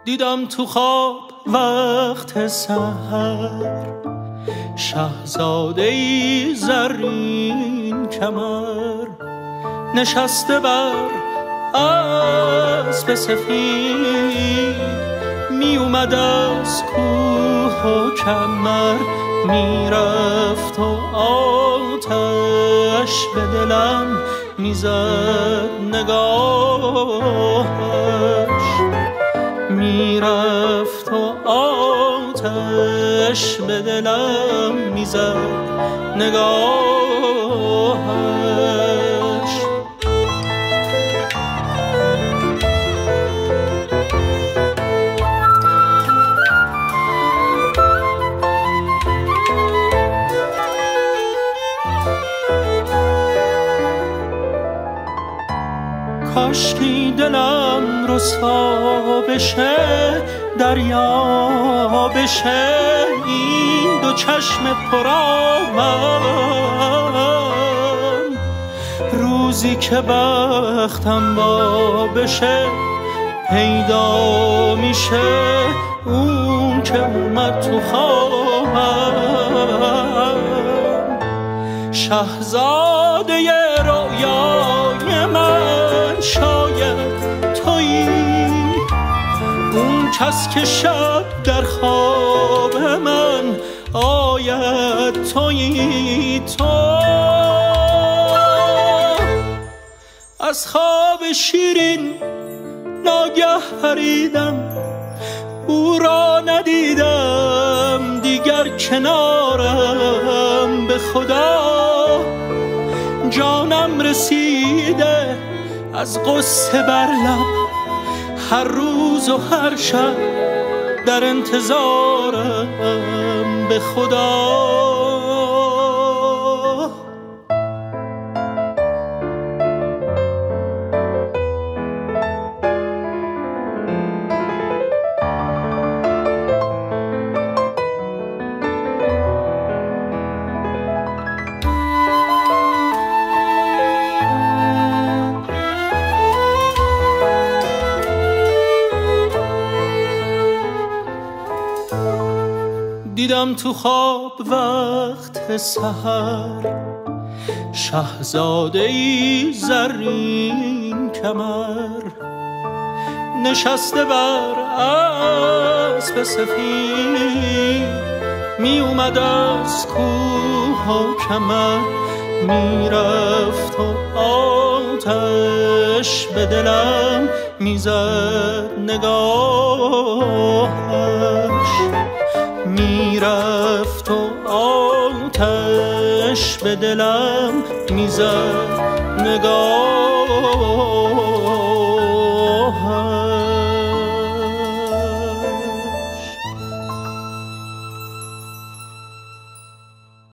دیدم تو خواب وقت سحر شاهزاده‌ای زرین کمر، نشسته بر اسب سفید، می اومد از کوه و کمر، میرفت و آتش به دلم میزد نگاهش، میرفت و آتش به دلم میزد نگاهش. کاشکی دلم رسوا بشه، دریا بشه، این دو چشم پرآبم، روزی که بختم با بشه پیدا میشه اون که اومد تو خوابم. شاهزاده رویای من شاید تویی، اون کس که شب در خواب من آید تویی. تو از خواب شیرین ناگه پریدم، او را ندیدم دیگر کنارم، به خدا جانم رسیده از قصه بر لب، هر روز و هر شب در انتظارم، به خدا. دیدم تو خواب وقت سحر شاهزاده‌ای زرین کمر، نشسته بر اسب سفید، می اومد از کوه و کمر، میرفت و آتش به دلم میزد نگاهش، میرفت و آتش به دلم میزد نگاهش.